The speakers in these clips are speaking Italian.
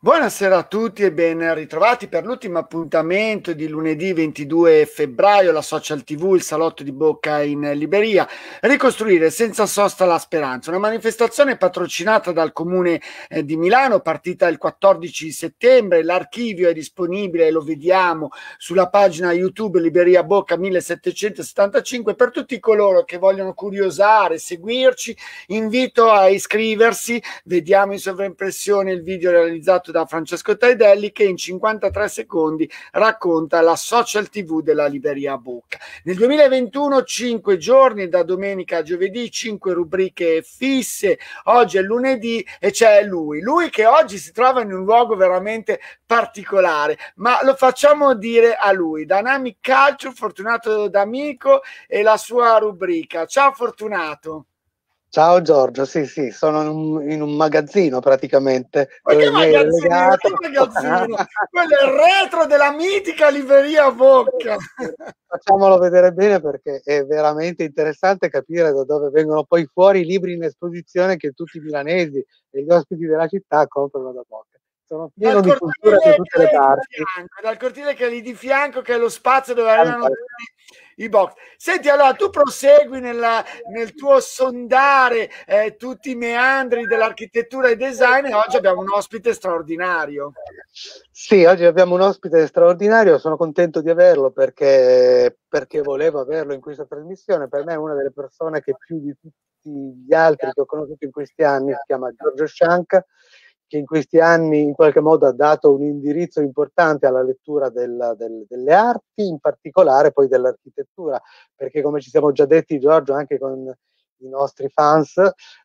Buonasera a tutti e ben ritrovati per l'ultimo appuntamento di lunedì 22 febbraio, la Social TV, il salotto di Bocca in Liberia. Ricostruire senza sosta la speranza, una manifestazione patrocinata dal Comune di Milano, partita il 14 settembre. L'archivio è disponibile, lo vediamo sulla pagina YouTube Liberia Bocca 1775. Per tutti coloro che vogliono curiosare, seguirci, invito a iscriversi. Vediamo in sovraimpressione il video realizzato da Francesco Taidelli, che in 53 secondi racconta la social TV della Liberia Bocca. Nel 2021 5 giorni, da domenica a giovedì, 5 rubriche fisse. Oggi è lunedì e c'è lui che oggi si trova in un luogo veramente particolare, ma lo facciamo dire a lui. Dynamic Culture, Fortunato D'Amico e la sua rubrica. Ciao Fortunato. Ciao Giorgio, sì, sono in un magazzino praticamente. Ma che Dove mi hai magazzino? relegato. Che magazzino? Quello è il retro della mitica Libreria Bocca. Facciamolo vedere bene perché è veramente interessante capire da dove vengono poi fuori i libri in esposizione che tutti i milanesi e gli ospiti della città comprano da Bocca. Sono pieno di cultura da tutte le parti. Dal cortile che è lì di fianco, che è lo spazio dove arrivano i box. Senti, allora tu prosegui nel tuo sondare tutti i meandri dell'architettura e design, e oggi abbiamo un ospite straordinario. Sì, oggi abbiamo un ospite straordinario, sono contento di averlo perché volevo averlo in questa trasmissione. Per me è una delle persone che più di tutti gli altri che ho conosciuto in questi anni, si chiama Giorgio Scianca, che in questi anni in qualche modo ha dato un indirizzo importante alla lettura delle arti, in particolare poi dell'architettura, perché come ci siamo già detti Giorgio anche con i nostri fans,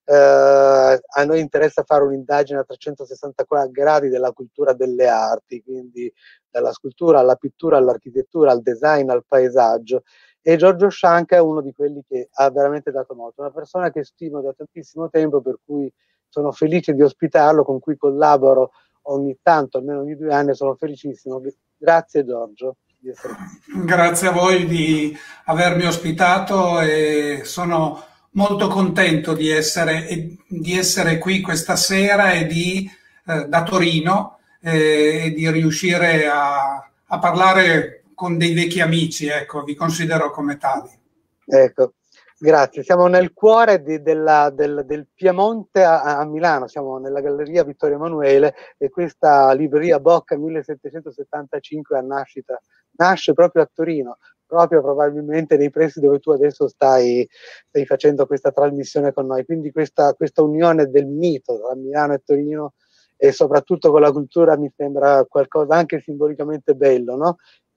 a noi interessa fare un'indagine a 360 gradi della cultura delle arti, quindi dalla scultura alla pittura, all'architettura, al design, al paesaggio. E Giorgio Scianca è uno di quelli che ha veramente dato molto, una persona che stimo da tantissimo tempo, per cui sono felice di ospitarlo, con cui collaboro ogni tanto, almeno ogni 2 anni, sono felicissimo. Grazie Giorgio di essere qui. Grazie a voi di avermi ospitato e sono molto contento di essere qui questa sera e da Torino e di riuscire a parlare con dei vecchi amici, ecco, vi considero come tali. Ecco. Grazie, siamo nel cuore del Piemonte a Milano, siamo nella Galleria Vittorio Emanuele e questa Libreria Bocca 1775 nasce proprio a Torino, proprio probabilmente nei pressi dove tu adesso stai facendo questa trasmissione con noi, quindi questa unione del mito tra Milano e Torino e soprattutto con la cultura mi sembra qualcosa anche simbolicamente bello, no?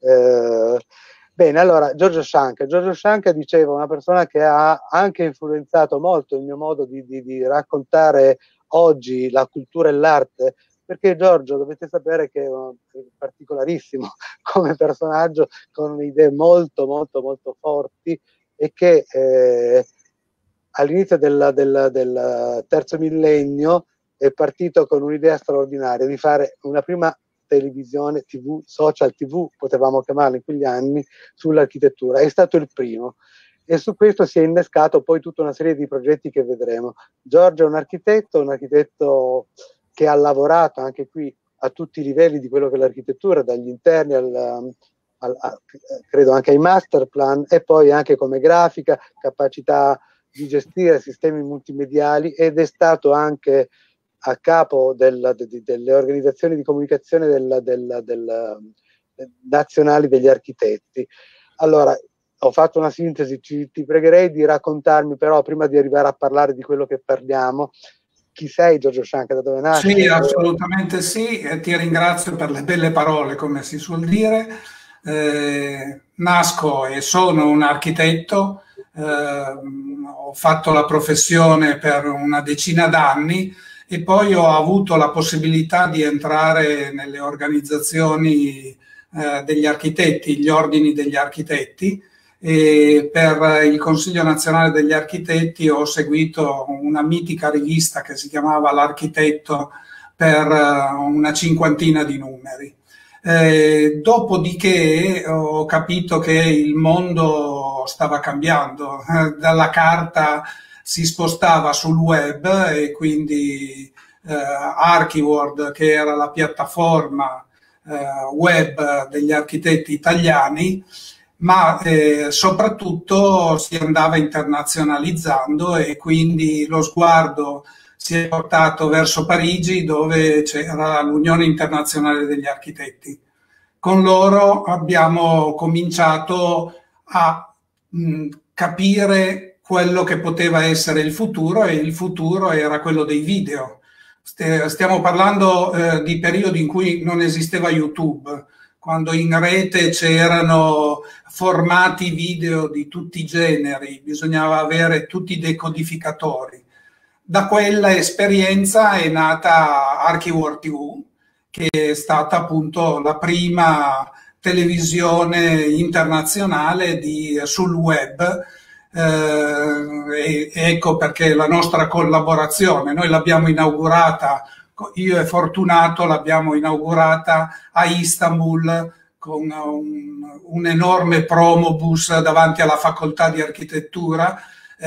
Bene, allora, Giorgio Scianca diceva, una persona che ha anche influenzato molto il mio modo di raccontare oggi la cultura e l'arte, perché Giorgio dovete sapere che è particolarissimo come personaggio, con idee molto forti e che all'inizio del terzo millennio è partito con un'idea straordinaria di fare una prima televisione, TV, social TV, potevamo chiamarla in quegli anni, sull'architettura. È stato il primo. E su questo si è innescato poi tutta una serie di progetti che vedremo. Giorgio è un architetto che ha lavorato anche qui a tutti i livelli di quello che è l'architettura, dagli interni credo anche ai master plan, e poi anche come grafica, capacità di gestire sistemi multimediali, ed è stato anche a capo delle organizzazioni di comunicazione nazionali degli architetti. Allora, ho fatto una sintesi, ti pregherei di raccontarmi però, prima di arrivare a parlare di quello che parliamo, chi sei Giorgio Scianca, da dove nasci? Sì, assolutamente sì, e ti ringrazio per le belle parole, come si suol dire. Nasco e sono un architetto, ho fatto la professione per una decina d'anni e poi ho avuto la possibilità di entrare nelle organizzazioni degli architetti, gli ordini degli architetti, e per il Consiglio Nazionale degli Architetti ho seguito una mitica rivista che si chiamava L'Architetto per una cinquantina di numeri. Dopodiché ho capito che il mondo stava cambiando, dalla carta si spostava sul web e quindi ArchiWorld, che era la piattaforma web degli architetti italiani, ma soprattutto si andava internazionalizzando e quindi lo sguardo si è portato verso Parigi, dove c'era l'Unione Internazionale degli Architetti. Con loro abbiamo cominciato a capire quello che poteva essere il futuro, e il futuro era quello dei video. Stiamo parlando di periodi in cui non esisteva YouTube, quando in rete c'erano formati video di tutti i generi, bisognava avere tutti i decodificatori. Da quella esperienza è nata ArchiWorld TV, che è stata appunto la prima televisione internazionale sul web. Ecco perché la nostra collaborazione, noi l'abbiamo inaugurata, io e Fortunato l'abbiamo inaugurata a Istanbul con un enorme promobus davanti alla facoltà di architettura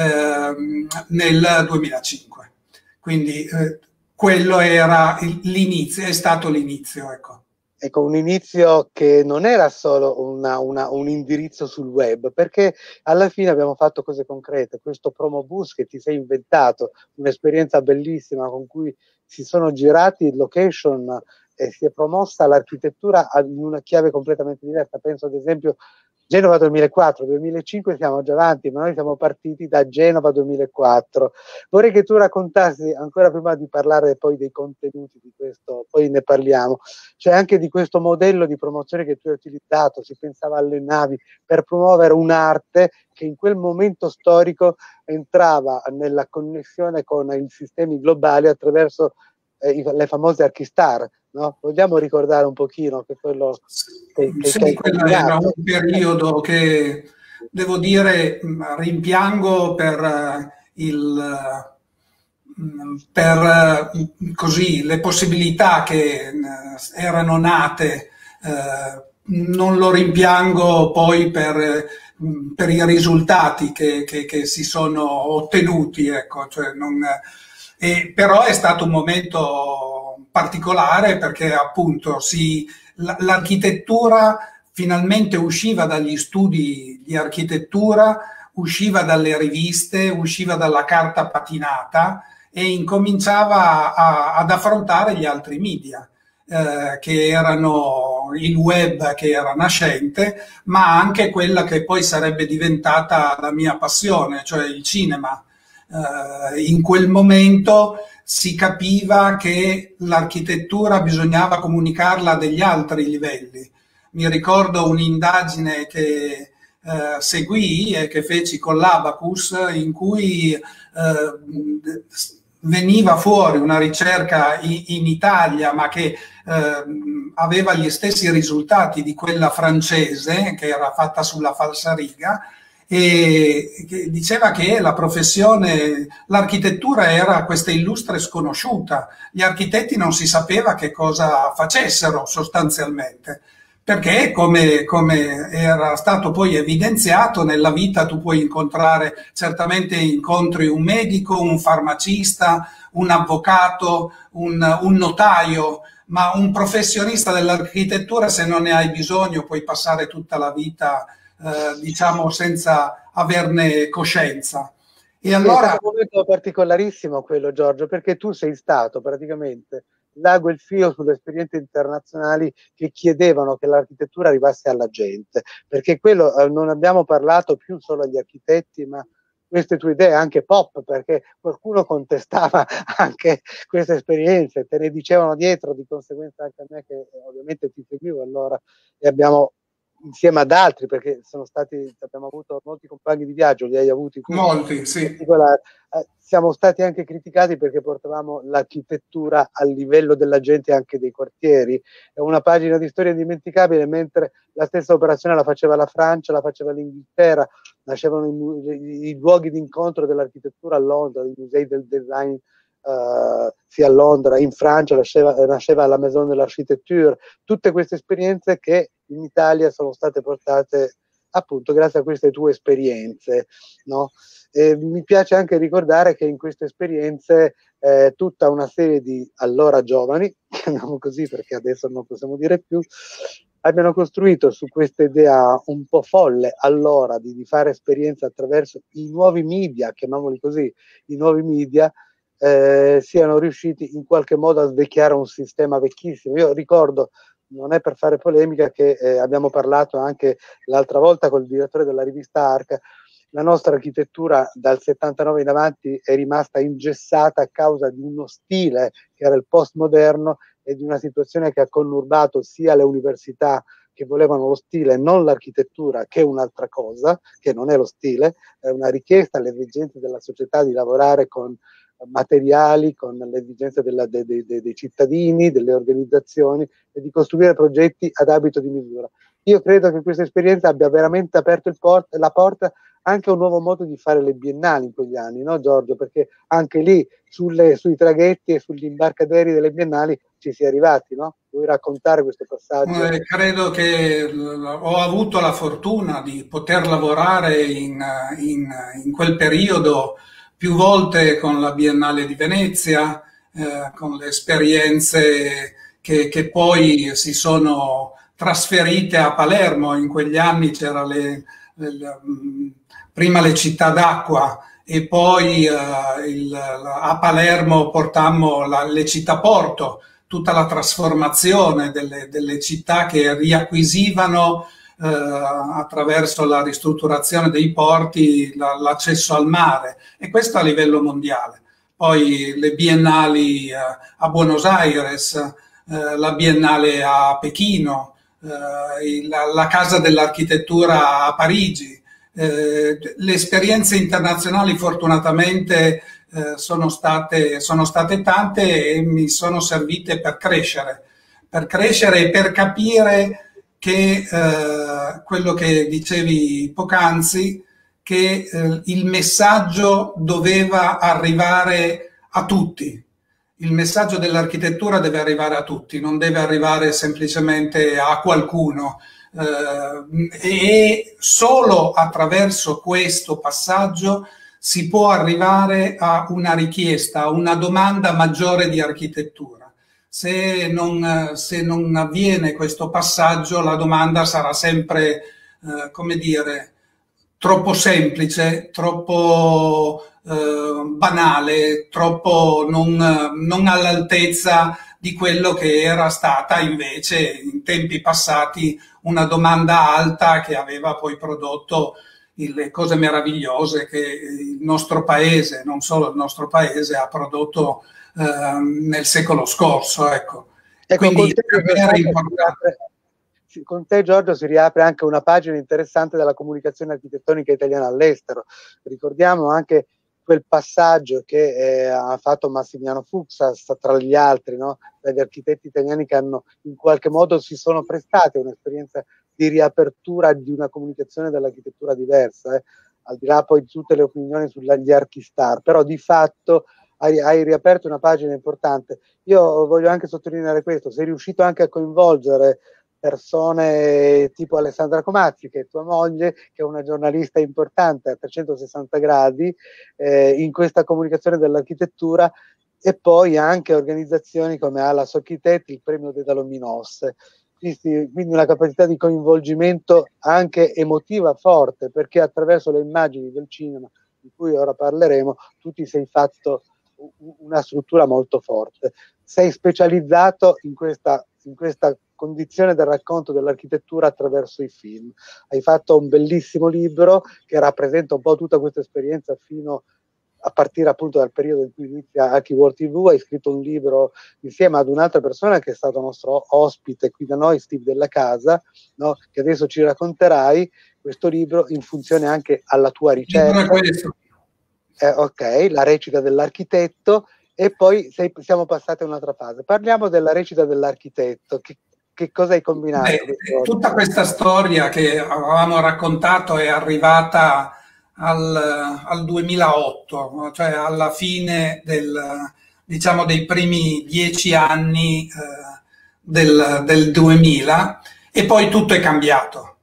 nel 2005. Quindi quello era l'inizio, è stato l'inizio, ecco. Ecco, un inizio che non era solo un indirizzo sul web, perché alla fine abbiamo fatto cose concrete. Questo promobus che ti sei inventato, un'esperienza bellissima con cui si sono girati location e si è promossa l'architettura in una chiave completamente diversa. Penso ad esempio Genova 2004, 2005 siamo già avanti, ma noi siamo partiti da Genova 2004. Vorrei che tu raccontassi, ancora prima di parlare poi dei contenuti di questo, poi ne parliamo, cioè anche di questo modello di promozione che tu hai utilizzato. Si pensava alle navi per promuovere un'arte che in quel momento storico entrava nella connessione con i sistemi globali attraverso le famose Archistar. No? Vogliamo ricordare un pochino che quello sì, quello era un periodo che, devo dire, rimpiango per così le possibilità che erano nate, non lo rimpiango poi per i risultati che si sono ottenuti, ecco, cioè però è stato un momento particolare perché appunto l'architettura finalmente usciva dagli studi di architettura, usciva dalle riviste, usciva dalla carta patinata e incominciava ad affrontare gli altri media, che erano il web, che era nascente, ma anche quella che poi sarebbe diventata la mia passione, cioè il cinema. In quel momento si capiva che l'architettura bisognava comunicarla a degli altri livelli. Mi ricordo un'indagine che seguì e che feci con l'Abacus, in cui veniva fuori una ricerca in Italia, ma che aveva gli stessi risultati di quella francese, che era fatta sulla falsariga, e che diceva che la professione, l'architettura era questa illustre sconosciuta. Gli architetti non si sapeva che cosa facessero sostanzialmente, perché come era stato poi evidenziato, nella vita tu puoi incontrare, certamente incontri un medico, un farmacista, un avvocato, un notaio, ma un professionista dell'architettura, se non ne hai bisogno, puoi passare tutta la vita diciamo senza averne coscienza. E allora è un momento particolarissimo quello, Giorgio, perché tu sei stato praticamente l'ago e il filo sulle esperienze internazionali che chiedevano che l'architettura arrivasse alla gente, perché quello non abbiamo parlato più solo agli architetti, ma queste tue idee anche pop, perché qualcuno contestava anche queste esperienze, te ne dicevano dietro, di conseguenza anche a me che ovviamente ti seguivo allora, e abbiamo insieme ad altri, perché abbiamo avuto molti compagni di viaggio, li hai avuti tu. Molti, sì. Siamo stati anche criticati perché portavamo l'architettura al livello della gente e anche dei quartieri. È una pagina di storia indimenticabile, mentre la stessa operazione la faceva la Francia, la faceva l'Inghilterra, nascevano i luoghi di incontro dell'architettura a Londra, i musei del design sia a Londra, in Francia nasceva la Maison de l'Architecture, tutte queste esperienze che in Italia sono state portate appunto grazie a queste tue esperienze, no? Mi piace anche ricordare che in queste esperienze tutta una serie di allora giovani, chiamiamo così perché adesso non possiamo dire più, abbiano costruito su questa idea un po' folle allora di fare esperienza attraverso i nuovi media, chiamiamoli così, i nuovi media, siano riusciti in qualche modo a svecchiare un sistema vecchissimo. Io ricordo, non è per fare polemica, che abbiamo parlato anche l'altra volta col direttore della rivista Arca. La nostra architettura dal 79 in avanti è rimasta ingessata a causa di uno stile che era il postmoderno e di una situazione che ha connurbato sia le università, che volevano lo stile, non l'architettura, che è un'altra cosa, che non è lo stile, è una richiesta alle esigenze della società di lavorare con materiali, con le esigenze dei cittadini, delle organizzazioni, e di costruire progetti ad abito di misura. Io credo che questa esperienza abbia veramente aperto la porta anche a un nuovo modo di fare le biennali in quegli anni, no Giorgio? Perché anche lì sui traghetti e sugli imbarcaderi delle biennali ci si è arrivati, no? Vuoi raccontare questo passaggio? Credo che ho avuto la fortuna di poter lavorare in quel periodo più volte con la Biennale di Venezia, con le esperienze che poi si sono trasferite a Palermo. In quegli anni c'era prima le città d'acqua e poi a Palermo portammo le città porto, tutta la trasformazione delle città che riacquisivano attraverso la ristrutturazione dei porti l'accesso al mare, e questo a livello mondiale. Poi le biennali a Buenos Aires, la biennale a Pechino, la Casa dell'Architettura a Parigi. Le esperienze internazionali fortunatamente sono state tante e mi sono servite per crescere e per capire che quello che dicevi poc'anzi, che il messaggio doveva arrivare a tutti. Il messaggio dell'architettura deve arrivare a tutti, non deve arrivare semplicemente a qualcuno. E solo attraverso questo passaggio si può arrivare a una richiesta, a una domanda maggiore di architettura. Se non avviene questo passaggio, la domanda sarà sempre, come dire, troppo semplice, troppo banale, troppo non all'altezza di quello che era stata invece in tempi passati una domanda alta, che aveva poi prodotto le cose meravigliose che il nostro paese, non solo il nostro paese, ha prodotto nel secolo scorso. Ecco. Quindi con te Giorgio si riapre anche una pagina interessante della comunicazione architettonica italiana all'estero. Ricordiamo anche quel passaggio che ha fatto Massimiliano Fuksas tra gli altri, no? Dagli architetti italiani che hanno in qualche modo si sono prestati a un'esperienza di riapertura di una comunicazione dell'architettura diversa, al di là poi di tutte le opinioni sugli archistar, però di fatto hai riaperto una pagina importante. Io voglio anche sottolineare questo: sei riuscito anche a coinvolgere persone tipo Alessandra Comazzi, che è tua moglie, che è una giornalista importante a 360 gradi in questa comunicazione dell'architettura, e poi anche organizzazioni come Alas Architetti, il premio Dedalo Minos. Quindi una capacità di coinvolgimento anche emotiva forte, perché attraverso le immagini del cinema, di cui ora parleremo, tu ti sei fatto una struttura molto forte. Sei specializzato in questa condizione del racconto dell'architettura attraverso i film. Hai fatto un bellissimo libro che rappresenta un po' tutta questa esperienza fino a partire appunto dal periodo in cui inizia Archiworld TV. Hai scritto un libro insieme ad un'altra persona che è stato nostro ospite qui da noi, Steve Della Casa, no? Che adesso ci racconterai questo libro in funzione anche alla tua ricerca. Ok, la recita dell'architetto, e poi siamo passati a un'altra fase. Parliamo della recita dell'architetto. Che cosa hai combinato? Tutta questa storia che avevamo raccontato è arrivata al 2008, cioè alla fine diciamo dei primi 10 anni del 2000, e poi tutto è cambiato.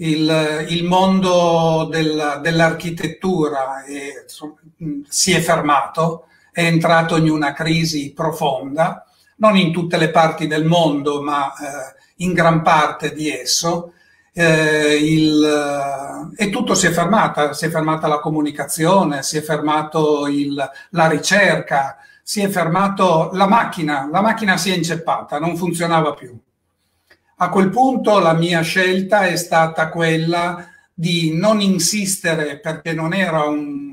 il mondo dell'architettura si è fermato, è entrato in una crisi profonda, non in tutte le parti del mondo, ma in gran parte di esso. E tutto si è fermata la comunicazione, si è fermato la ricerca, si è fermato la macchina si è inceppata, non funzionava più. A quel punto la mia scelta è stata quella di non insistere, perché non era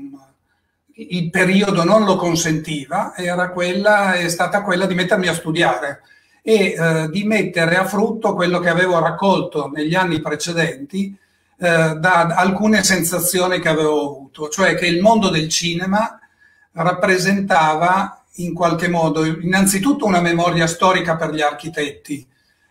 il periodo non lo consentiva, è stata quella di mettermi a studiare e di mettere a frutto quello che avevo raccolto negli anni precedenti da alcune sensazioni che avevo avuto, cioè che il mondo del cinema rappresentava in qualche modo innanzitutto una memoria storica per gli architetti,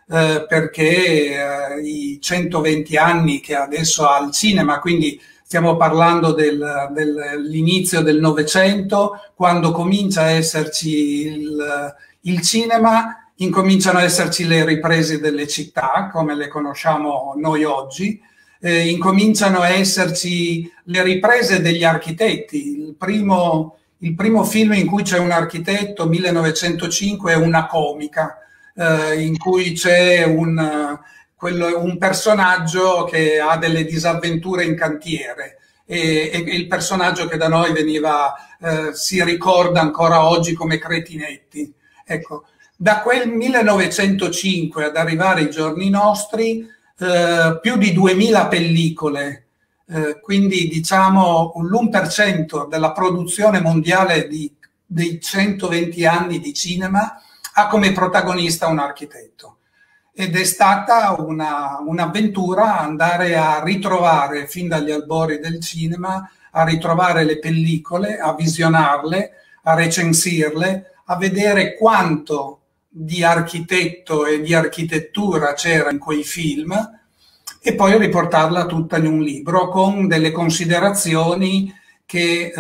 perché i 120 anni che adesso ha il cinema, quindi stiamo parlando dell'inizio del Novecento, quando comincia a esserci il cinema, incominciano a esserci le riprese delle città, come le conosciamo noi oggi, incominciano a esserci le riprese degli architetti. Il primo film in cui c'è un architetto, 1905, è Una comica, in cui c'è un personaggio che ha delle disavventure in cantiere e il personaggio che da noi si ricorda ancora oggi come Cretinetti. Ecco, da quel 1905 ad arrivare ai giorni nostri, più di 2000 pellicole, quindi diciamo l'1% della produzione mondiale dei 120 anni di cinema ha come protagonista un architetto. Ed è stata un'avventura andare a ritrovare, fin dagli albori del cinema, a ritrovare le pellicole, a visionarle, a recensirle, a vedere quanto di architetto e di architettura c'era in quei film e poi riportarla tutta in un libro con delle considerazioni che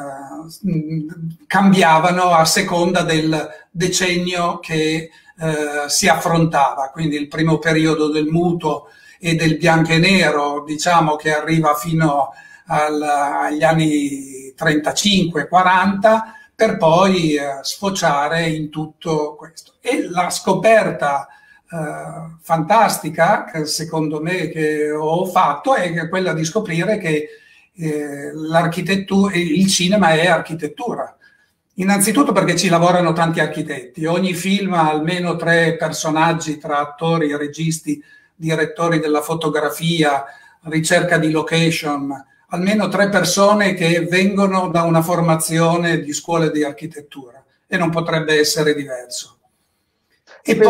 cambiavano a seconda del decennio che si affrontava, quindi il primo periodo del muto e del bianco e nero, diciamo che arriva fino agli anni 35-40, per poi sfociare in tutto questo. E la scoperta fantastica, che secondo me che ho fatto, è quella di scoprire che il cinema è architettura. Innanzitutto perché ci lavorano tanti architetti, ogni film ha almeno 3 personaggi tra attori, registi, direttori della fotografia, ricerca di location, almeno 3 persone che vengono da una formazione di scuole di architettura e non potrebbe essere diverso. Ed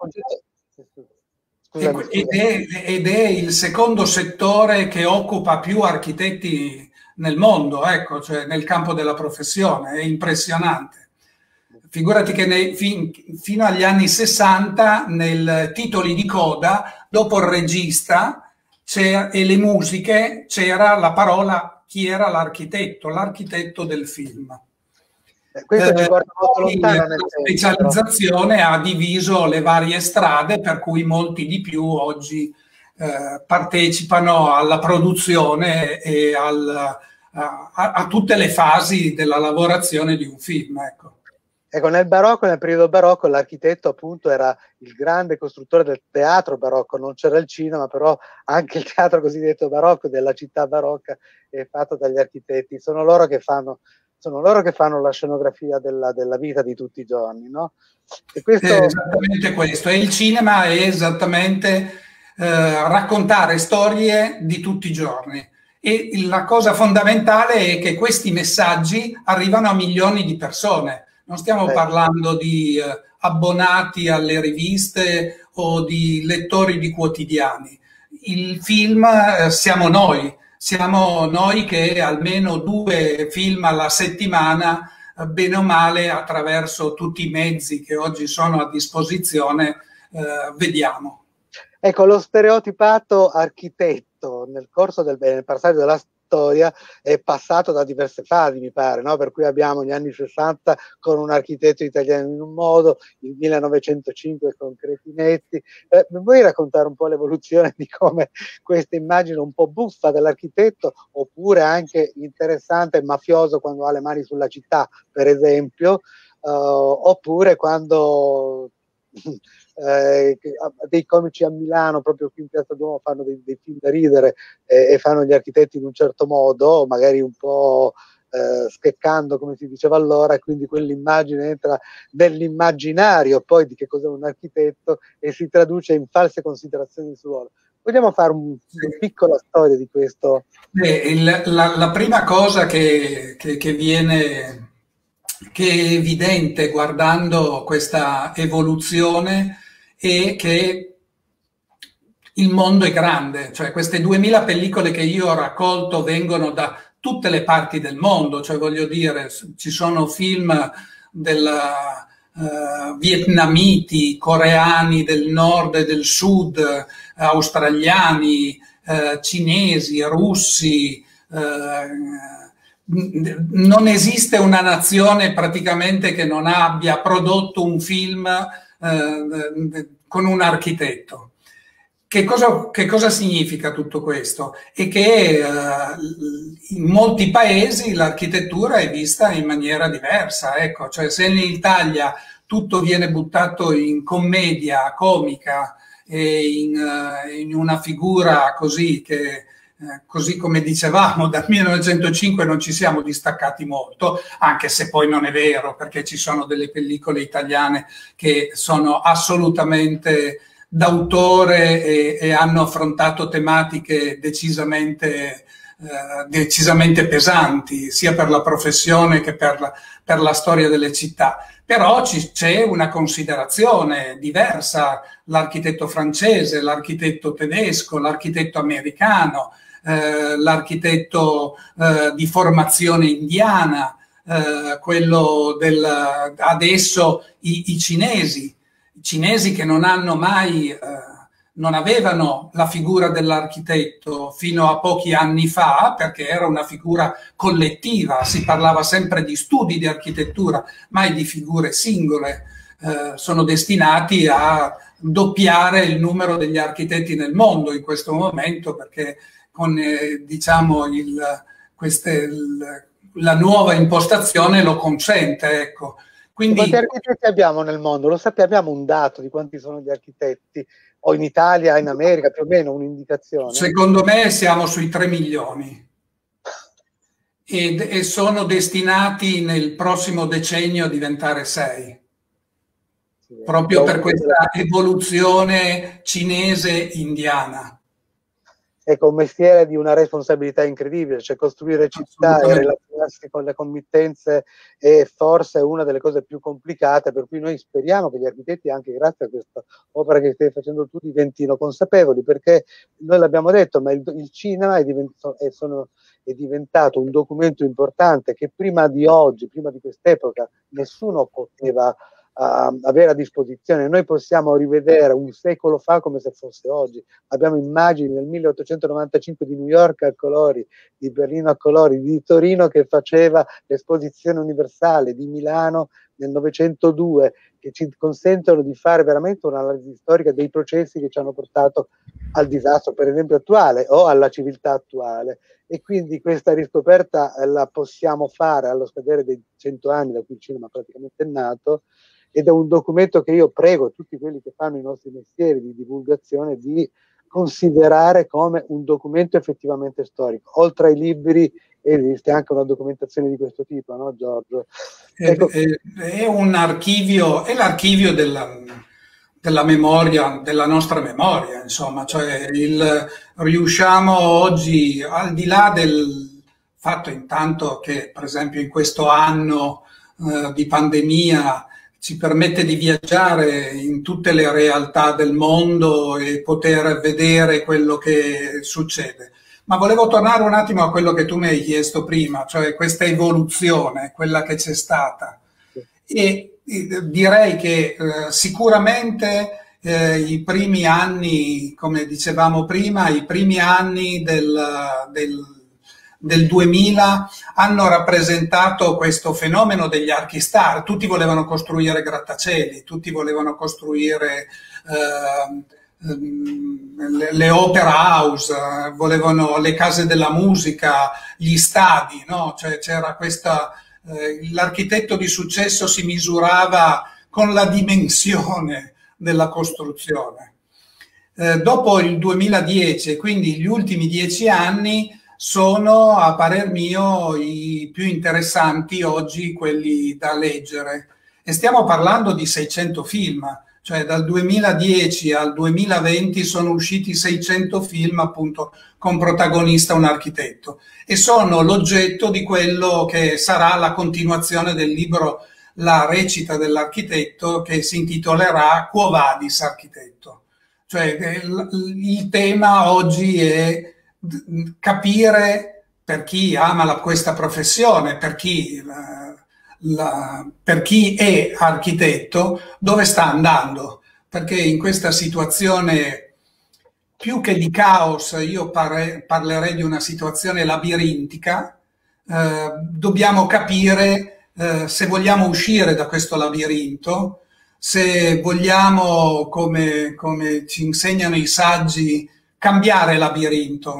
è il secondo settore che occupa più architetti nel mondo, ecco, cioè nel campo della professione, è impressionante. Figurati che fino agli anni 60, nei titoli di coda, dopo il regista e le musiche, c'era la parola chi era l'architetto del film. Questo ci porta molto lontano. La specializzazione ha diviso le varie strade, per cui molti di più oggi partecipano alla produzione e a tutte le fasi della lavorazione di un film. Ecco, nel periodo barocco, l'architetto appunto era il grande costruttore del teatro barocco, non c'era il cinema, però anche il teatro cosiddetto barocco della città barocca è fatto dagli architetti, sono loro che fanno la scenografia della vita di tutti i giorni, no? E questo... È esattamente questo, e il cinema è esattamente raccontare storie di tutti i giorni. E la cosa fondamentale è che questi messaggi arrivano a milioni di persone. Non stiamo parlando di abbonati alle riviste o di lettori di quotidiani. Il film siamo noi che almeno 2 film alla settimana, bene o male, attraverso tutti i mezzi che oggi sono a disposizione, vediamo. Ecco, lo stereotipato architetto nel corso del passaggio storia è passato da diverse fasi, mi pare, no? Per cui abbiamo gli anni 60 con un architetto italiano in un modo, il 1905 con Cretinetti. Mi vuoi raccontare un po' l'evoluzione di come questa immagine un po' buffa dell'architetto, oppure anche interessante e mafioso quando ha le mani sulla città, per esempio, oppure quando dei comici a Milano, proprio qui in Piazza Duomo, fanno dei film da ridere e fanno gli architetti in un certo modo, magari un po' scheccando, come si diceva allora, e quindi quell'immagine entra nell'immaginario poi di che cos'è un architetto e si traduce in false considerazioni sul ruolo. Vogliamo fare una piccola storia di questo? La prima cosa che viene, che è evidente guardando questa evoluzione, è che il mondo è grande, cioè queste 2000 pellicole che io ho raccolto vengono da tutte le parti del mondo, cioè voglio dire, ci sono film vietnamiti, coreani del nord e del sud, australiani, cinesi, russi. Non esiste una nazione praticamente che non abbia prodotto un film con un architetto. Che cosa significa tutto questo? È che in molti paesi l'architettura è vista in maniera diversa, ecco, cioè se in Italia tutto viene buttato in commedia comica e in una figura così che così come dicevamo dal 1905 non ci siamo distaccati molto, anche se poi non è vero, perché ci sono delle pellicole italiane che sono assolutamente d'autore e hanno affrontato tematiche decisamente pesanti, sia per la professione che per la storia delle città. Però c'è una considerazione diversa, l'architetto francese, l'architetto tedesco, l'architetto americano, l'architetto di formazione indiana, quello adesso i cinesi che non hanno mai, non avevano la figura dell'architetto fino a pochi anni fa, perché era una figura collettiva, si parlava sempre di studi di architettura, mai di figure singole. Sono destinati a doppiare il numero degli architetti nel mondo in questo momento, perché con diciamo la nuova impostazione lo consente, ecco. Quindi, quanti architetti abbiamo nel mondo? Lo sappiamo, abbiamo un dato di quanti sono gli architetti? O in Italia, in America, più o meno un'indicazione? Secondo me siamo sui 3 milioni e sono destinati nel prossimo decennio a diventare 6. Sì, proprio per questa evoluzione cinese-indiana. Ecco, un mestiere di una responsabilità incredibile, cioè costruire città e relazionarsi con le committenze è forse una delle cose più complicate, per cui noi speriamo che gli architetti, anche grazie a questa opera che stai facendo tu, diventino consapevoli, perché noi l'abbiamo detto, ma il cinema è diventato un documento importante che prima di oggi, prima di quest'epoca, nessuno poteva avere a disposizione. Noi possiamo rivedere un secolo fa come se fosse oggi. Abbiamo immagini del 1895 di New York a colori, di Berlino a colori, di Torino che faceva l'esposizione universale, di Milano nel 902, che ci consentono di fare veramente un'analisi storica dei processi che ci hanno portato al disastro, per esempio, attuale o alla civiltà attuale. E quindi questa riscoperta la possiamo fare allo scadere dei 100 anni da cui il cinema praticamente è nato, ed è un documento che io prego tutti quelli che fanno i nostri mestieri di divulgazione di considerare come un documento effettivamente storico. Oltre ai libri esiste anche una documentazione di questo tipo, no Giorgio? Ecco. È un archivio, è l'archivio della memoria, della nostra memoria, insomma, cioè riusciamo oggi, al di là del fatto intanto che per esempio in questo anno di pandemia ci permette di viaggiare in tutte le realtà del mondo e poter vedere quello che succede. Ma volevo tornare un attimo a quello che tu mi hai chiesto prima, cioè questa evoluzione, quella che c'è stata. E direi che sicuramente i primi anni, come dicevamo prima, i primi anni del 2000 hanno rappresentato questo fenomeno degli archistar. Tutti volevano costruire grattacieli, tutti volevano costruire le opera house, volevano le case della musica, gli stadi, no? Cioè c'era questa, l'architetto di successo si misurava con la dimensione della costruzione. Dopo il 2010, quindi gli ultimi 10 anni, sono a parer mio i più interessanti oggi, quelli da leggere. E stiamo parlando di 600 film. Cioè dal 2010 al 2020 sono usciti 600 film appunto con protagonista un architetto e sono l'oggetto di quello che sarà la continuazione del libro La recita dell'architetto, che si intitolerà Quo Vadis Architetto. Cioè il tema oggi è capire, per chi ama questa professione, per chi è architetto, dove sta andando, perché in questa situazione più che di caos io parlerei di una situazione labirintica. Dobbiamo capire se vogliamo uscire da questo labirinto, se vogliamo, come ci insegnano i saggi, cambiare labirinto,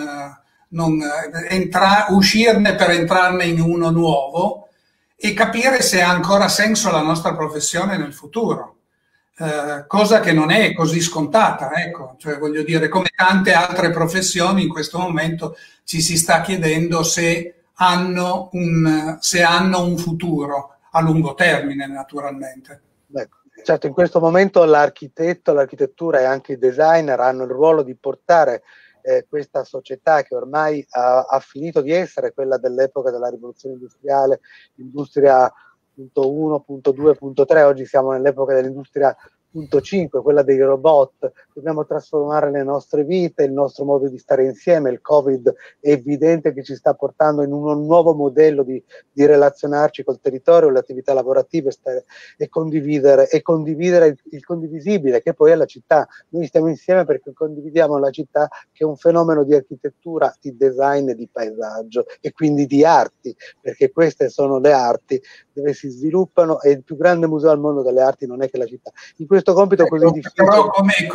uscirne per entrarne in uno nuovo, e capire se ha ancora senso la nostra professione nel futuro, cosa che non è così scontata, ecco. Cioè, voglio dire, come tante altre professioni in questo momento ci si sta chiedendo se hanno un futuro a lungo termine, naturalmente. Ecco, certo, in questo momento l'architetto, l'architettura e anche i designer hanno il ruolo di portare questa società che ormai ha finito di essere quella dell'epoca della rivoluzione industriale, industria 1.1, 2.3, oggi siamo nell'epoca dell'industria 5, quella dei robot. Dobbiamo trasformare le nostre vite, il nostro modo di stare insieme. Il Covid è evidente che ci sta portando in un nuovo modello di relazionarci col territorio, le attività lavorative e condividere il condivisibile, che poi è la città. Noi stiamo insieme perché condividiamo la città, che è un fenomeno di architettura, di design e di paesaggio, e quindi di arti, perché queste sono le arti dove si sviluppano, e il più grande museo al mondo delle arti non è che la città. In questo compito così difficile. Però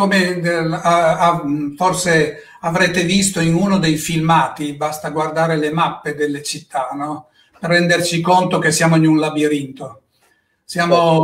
forse avrete visto in uno dei filmati, basta guardare le mappe delle città, no? Per renderci conto che siamo in un labirinto. Siamo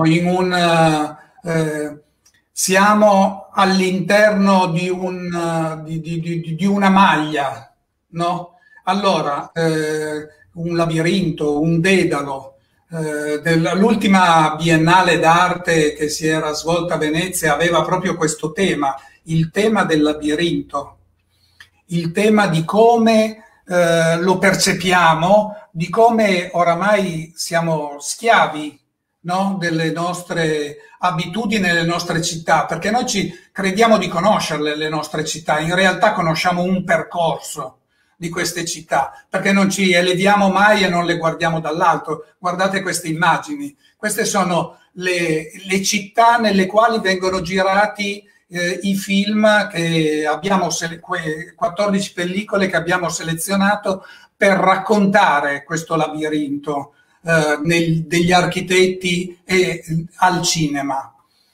siamo all'interno di una maglia, no? Allora, un labirinto, un dedalo. L'ultima Biennale d'arte che si era svolta a Venezia aveva proprio questo tema, il tema del labirinto, il tema di come lo percepiamo, di come oramai siamo schiavi, no? Delle nostre abitudini, nelle nostre città, perché noi crediamo di conoscerle le nostre città, in realtà conosciamo un percorso di queste città, perché non ci eleviamo mai e non le guardiamo dall'alto. Guardate queste immagini, queste sono le città nelle quali vengono girati i film che abbiamo, 14 pellicole che abbiamo selezionato per raccontare questo labirinto degli architetti e al cinema.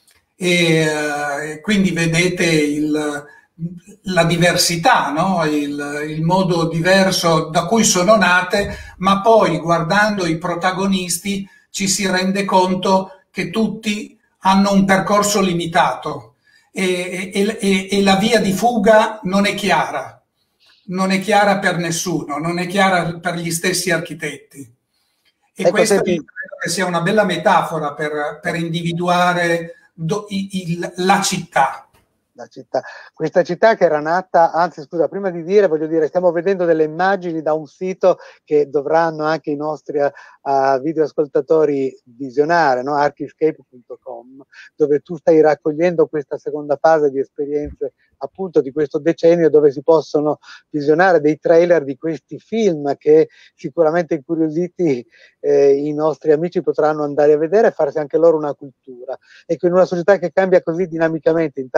E quindi vedete la diversità, no? Il modo diverso da cui sono nate, ma poi guardando i protagonisti ci si rende conto che tutti hanno un percorso limitato e la via di fuga non è chiara per nessuno, non è chiara per gli stessi architetti. E ecco, questa credo che sia una bella metafora per individuare la città. La città. Questa città che era nata, anzi scusa, prima di dire, voglio dire, stiamo vedendo delle immagini da un sito che dovranno anche i nostri videoascoltatori visionare, no? Archiscape.com, dove tu stai raccogliendo questa seconda fase di esperienze appunto di questo decennio, dove si possono visionare dei trailer di questi film che sicuramente incuriositi i nostri amici potranno andare a vedere e farsi anche loro una cultura. Ecco, in una società che cambia così dinamicamente, intanto che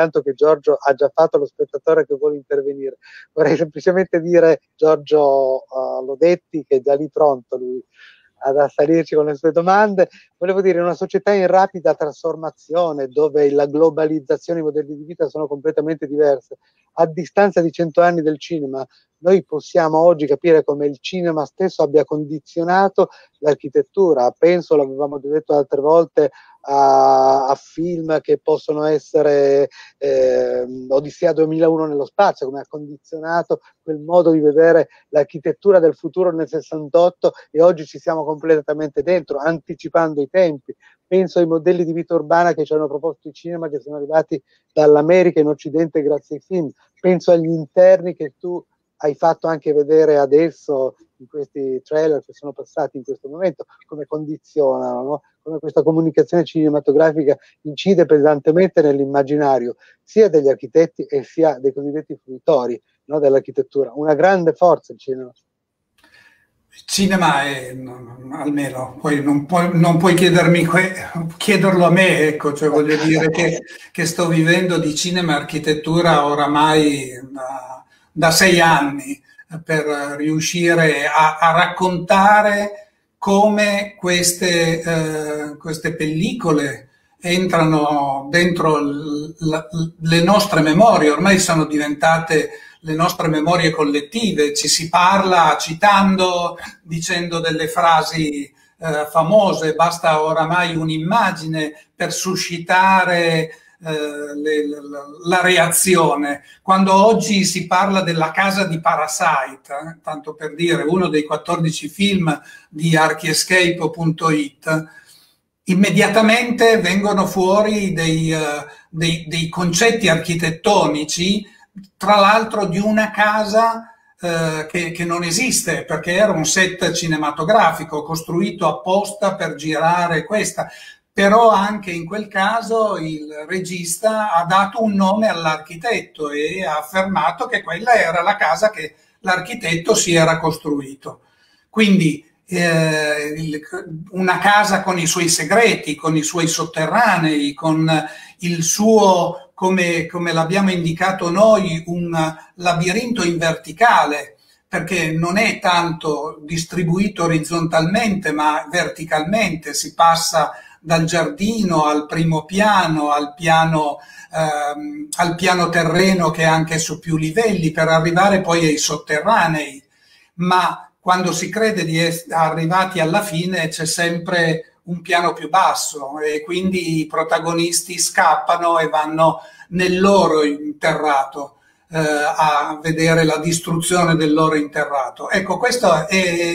Giorgio ha già fatto lo spettatore che vuole intervenire. Vorrei semplicemente dire, Giorgio Lodetti, che è già lì pronto lui ad assalirci con le sue domande, volevo dire, in una società in rapida trasformazione, dove la globalizzazione e i modelli di vita sono completamente diversi, a distanza di 100 anni del cinema, noi possiamo oggi capire come il cinema stesso abbia condizionato l'architettura. Penso, l'avevamo detto altre volte, a film che possono essere Odissea 2001 nello spazio, come ha condizionato quel modo di vedere l'architettura del futuro nel 68, e oggi ci siamo completamente dentro, anticipando i tempi. Penso ai modelli di vita urbana che ci hanno proposto i cinema, che sono arrivati dall'America in Occidente grazie ai film. Penso agli interni che tu hai fatto anche vedere adesso in questi trailer che sono passati in questo momento, come condizionano, no? Come questa comunicazione cinematografica incide pesantemente nell'immaginario sia degli architetti e sia dei cosiddetti fruitori, no, dell'architettura. Una grande forza il cinema. Il cinema è, almeno, poi non puoi chiederlo a me, ecco, cioè voglio dire che sto vivendo di cinema e architettura oramai da 6 anni, per riuscire a raccontare come queste pellicole entrano dentro le nostre memorie. Ormai sono diventate le nostre memorie collettive, ci si parla citando, dicendo delle frasi famose, basta oramai un'immagine per suscitare la reazione. Quando oggi si parla della casa di Parasite, tanto per dire, uno dei 14 film di archiescape.it, immediatamente vengono fuori dei concetti architettonici, tra l'altro di una casa che non esiste, perché era un set cinematografico costruito apposta per girare questa. Però anche in quel caso il regista ha dato un nome all'architetto e ha affermato che quella era la casa che l'architetto si era costruito. Quindi una casa con i suoi segreti, con i suoi sotterranei, con il suo, come l'abbiamo indicato noi, un labirinto in verticale, perché non è tanto distribuito orizzontalmente ma verticalmente, si passa dal giardino al primo piano, al piano terreno che è anche su più livelli, per arrivare poi ai sotterranei. Ma quando si crede di essere arrivati alla fine c'è sempre un piano più basso e quindi i protagonisti scappano e vanno nel loro interrato a vedere la distruzione del loro interrato. Ecco, questo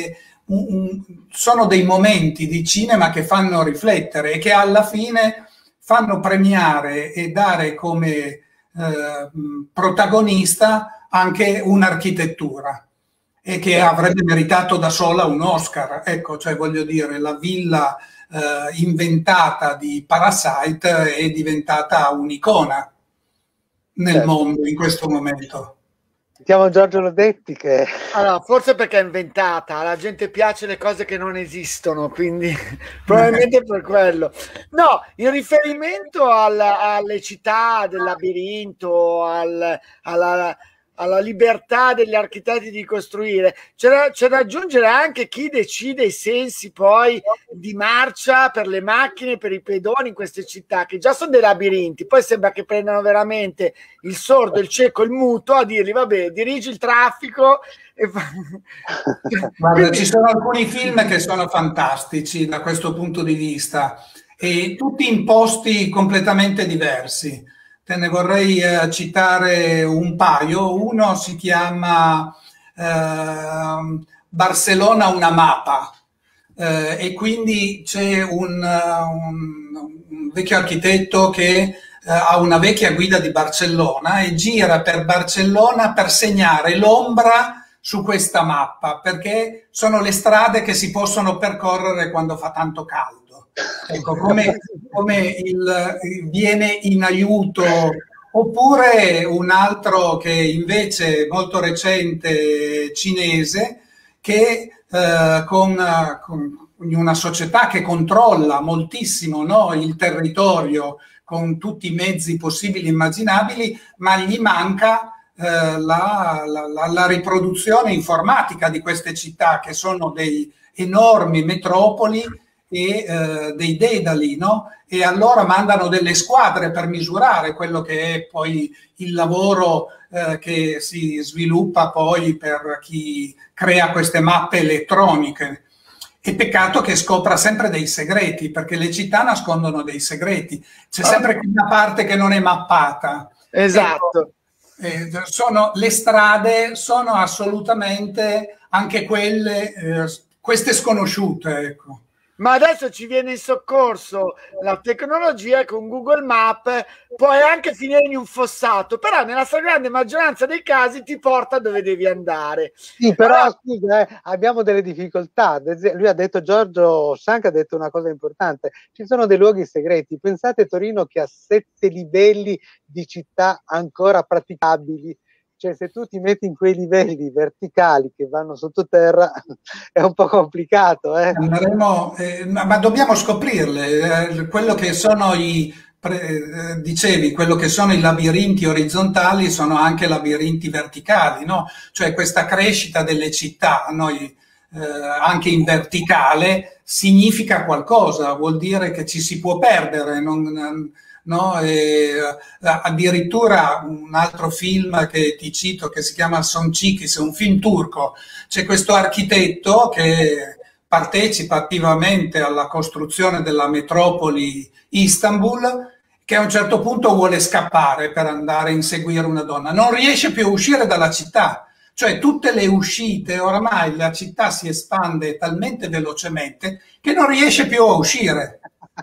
sono dei momenti di cinema che fanno riflettere e che alla fine fanno premiare e dare come protagonista anche un'architettura, e che avrebbe meritato da sola un Oscar. Ecco, cioè voglio dire, la villa inventata di Parasite è diventata un'icona nel mondo in questo momento. Sentiamo Giorgio Lodetti che... Allora, forse perché è inventata, alla gente piace le cose che non esistono, quindi probabilmente per quello. No, in riferimento alle città del labirinto, alla libertà degli architetti di costruire, c'è da aggiungere anche chi decide i sensi poi di marcia per le macchine, per i pedoni in queste città, che già sono dei labirinti, poi sembra che prendano veramente il sordo, il cieco, il muto a dirgli vabbè, dirigi il traffico e Guarda, ci sono alcuni film che sono fantastici da questo punto di vista, e tutti in posti completamente diversi. Te ne vorrei citare un paio. Uno si chiama Barcellona una mappa, e quindi c'è un vecchio architetto che ha una vecchia guida di Barcellona e gira per Barcellona per segnare l'ombra su questa mappa, perché sono le strade che si possono percorrere quando fa tanto caldo. Ecco, come viene in aiuto. Oppure un altro che invece è molto recente, cinese, che con una società che controlla moltissimo, no, il territorio con tutti i mezzi possibili e immaginabili, ma gli manca la riproduzione informatica di queste città, che sono dei enormi metropoli e dei dedali, no? E allora mandano delle squadre per misurare quello che è poi il lavoro che si sviluppa poi per chi crea queste mappe elettroniche. E peccato che scopra sempre dei segreti, perché le città nascondono dei segreti. C'è sempre quella parte che non è mappata. Esatto. Le strade sono assolutamente anche quelle, queste sconosciute, ecco. Ma adesso ci viene in soccorso la tecnologia e con Google Maps puoi anche finire in un fossato, però nella stragrande maggioranza dei casi ti porta dove devi andare. Sì, però scusa, abbiamo delle difficoltà. Lui ha detto, Giorgio Sanca ha detto una cosa importante, ci sono dei luoghi segreti. Pensate a Torino che ha 7 livelli di città ancora praticabili. Cioè, se tu ti metti in quei livelli verticali che vanno sottoterra è un po' complicato. Andremo, ma dobbiamo scoprirle. Quello che sono dicevi, quello che sono i labirinti orizzontali sono anche labirinti verticali, no? Cioè questa crescita delle città, noi, anche in verticale, significa qualcosa, vuol dire che ci si può perdere, no? Addirittura un altro film che ti cito che si chiama Son Cikis, è un film turco, c'è questo architetto che partecipa attivamente alla costruzione della metropoli Istanbul, che a un certo punto vuole scappare per andare a inseguire una donna, non riesce più a uscire dalla città, cioè tutte le uscite, oramai la città si espande talmente velocemente che non riesce più a uscire.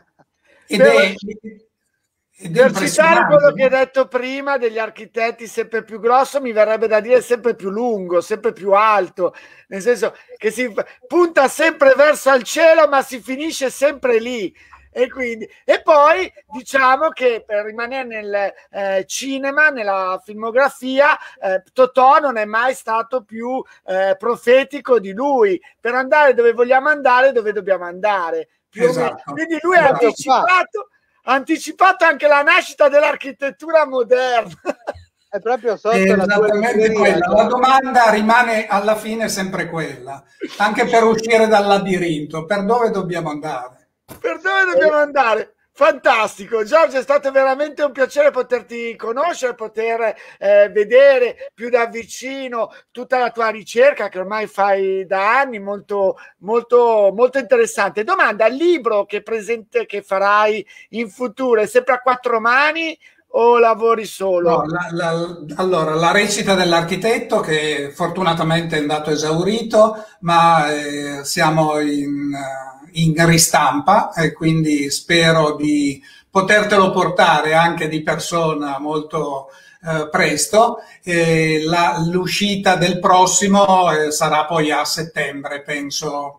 Per citare quello che hai detto prima degli architetti sempre più grosso, mi verrebbe da dire sempre più lungo, sempre più alto, nel senso che si punta sempre verso il cielo ma si finisce sempre lì. E poi diciamo che per rimanere nel cinema, nella filmografia, Totò non è mai stato più profetico di lui. Per andare dove vogliamo andare, dove dobbiamo andare. Esatto. Quindi lui ha anticipato anche la nascita dell'architettura moderna. È proprio sotto la tua quella. La domanda rimane alla fine sempre quella, anche per uscire dal labirinto, per dove dobbiamo andare? Per dove dobbiamo andare? Fantastico, Giorgio, è stato veramente un piacere poterti conoscere, poter vedere più da vicino tutta la tua ricerca che ormai fai da anni, molto, molto, molto interessante. Domanda, il libro che farai in futuro è sempre a 4 mani o lavori solo? No, allora, la recita dell'architetto, che fortunatamente è andato esaurito, ma siamo in ristampa e quindi spero di potertelo portare anche di persona molto presto. L'uscita del prossimo sarà poi a settembre, penso,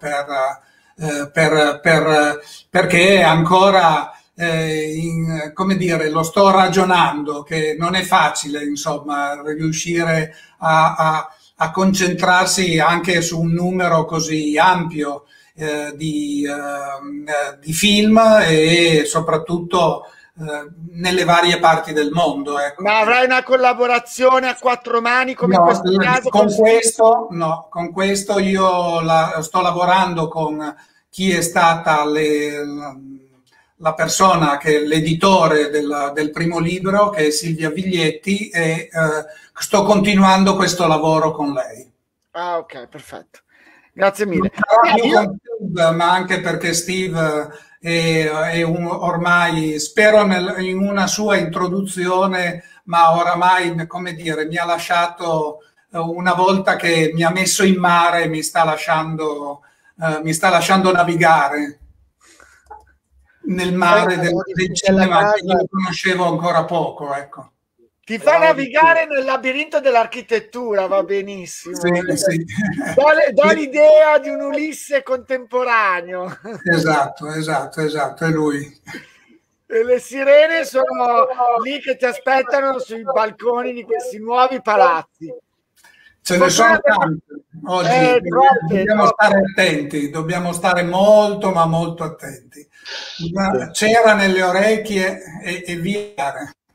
perché ancora come dire, lo sto ragionando, che non è facile, insomma, riuscire a concentrarsi anche su un numero così ampio di film e soprattutto nelle varie parti del mondo. Ecco. Ma avrai una collaborazione a 4 mani come in questo caso? Con questo io sto lavorando con chi è stata la persona che è l'editore del primo libro, che è Silvia Viglietti, e sto continuando questo lavoro con lei. Ah, ok, perfetto. Grazie mille. Con Steve, ma anche perché Steve è ormai, spero in una sua introduzione, ma oramai, come dire, mi ha lasciato, una volta che mi ha messo in mare, mi sta lasciando navigare nel mare del cinema, che io conoscevo ancora poco, ecco. Ti fa navigare nel labirinto dell'architettura, va benissimo. Sì. Dà l'idea di un Ulisse contemporaneo. Esatto, è lui. E le sirene sono lì che ti aspettano sui balconi di questi nuovi palazzi. Ce ne sono tante oggi, dobbiamo stare attenti, dobbiamo stare molto ma molto attenti. Cera nelle orecchie e via.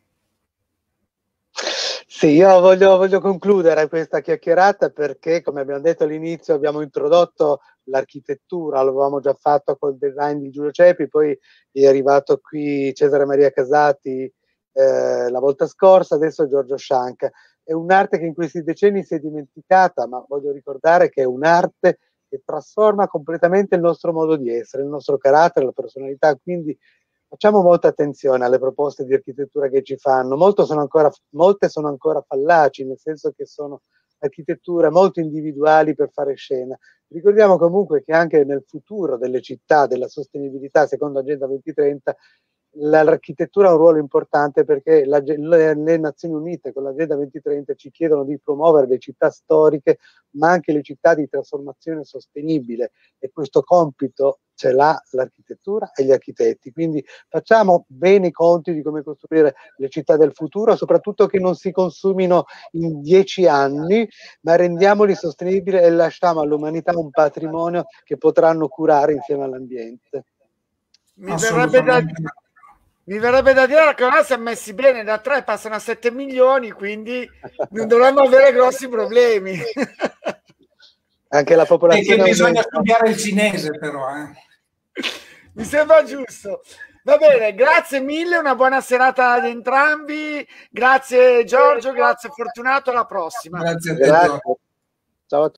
Sì, io voglio concludere questa chiacchierata perché, come abbiamo detto all'inizio, abbiamo introdotto l'architettura, l'avevamo già fatto col design di Giulio Cepi, poi è arrivato qui Cesare Maria Casati la volta scorsa, adesso Giorgio Scianca. È un'arte che in questi decenni si è dimenticata, ma voglio ricordare che è un'arte che trasforma completamente il nostro modo di essere, il nostro carattere, la personalità, quindi facciamo molta attenzione alle proposte di architettura che ci fanno. Molte sono ancora fallaci, nel senso che sono architetture molto individuali per fare scena. Ricordiamo comunque che anche nel futuro delle città, della sostenibilità, secondo Agenda 2030, l'architettura ha un ruolo importante perché le Nazioni Unite con l'Agenda 2030 ci chiedono di promuovere le città storiche, ma anche le città di trasformazione sostenibile, e questo compito ce l'ha l'architettura e gli architetti. Quindi facciamo bene i conti di come costruire le città del futuro, soprattutto che non si consumino in 10 anni, ma rendiamoli sostenibili e lasciamo all'umanità un patrimonio che potranno curare insieme all'ambiente. Mi verrebbe da dire che ora si è messi bene, da 3 passano a 7 milioni, quindi non dovremmo avere grossi problemi. Anche la popolazione. E che bisogna studiare il cinese, però. Mi sembra giusto. Va bene, grazie mille, una buona serata ad entrambi. Grazie Giorgio, grazie Fortunato, alla prossima. Grazie a te. Ciao a tutti.